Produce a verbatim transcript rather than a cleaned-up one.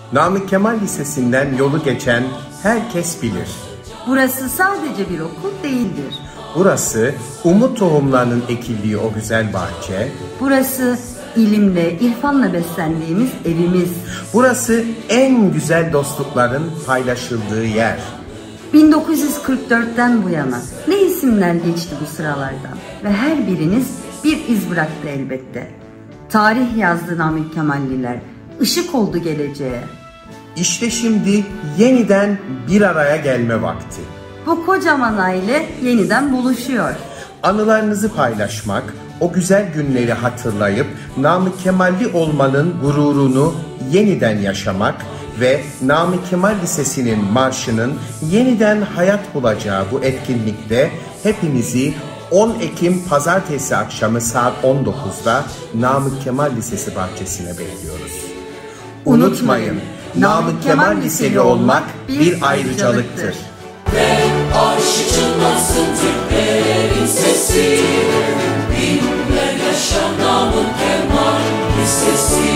Namık Kemal Lisesi'nden yolu geçen herkes bilir. Burası sadece bir okul değildir. Burası umut tohumlarının ekildiği o güzel bahçe. Burası ilimle, irfanla beslendiğimiz evimiz. Burası en güzel dostlukların paylaşıldığı yer. bin dokuz yüz kırk dörtten bu yana ne isimler geçti bu sıralardan ve her biriniz bir iz bıraktı elbette. Tarih yazdı Namık Kemalliler, ışık oldu geleceğe. İşte şimdi yeniden bir araya gelme vakti. Bu kocaman aile yeniden buluşuyor. Anılarınızı paylaşmak, o güzel günleri hatırlayıp Namık Kemalli olmanın gururunu yeniden yaşamak ve Namık Kemal Lisesi'nin marşının yeniden hayat bulacağı bu etkinlikte hepinizi on Ekim Pazartesi akşamı saat on dokuzda Namık Kemal Lisesi bahçesine bekliyoruz. Unutmayın, Namık Kemal Liseli olmak bir ayrıcalıktır. Ve arşı çınlasın Türklerin sesi, binler yaşa Namık Kemal Lisesi.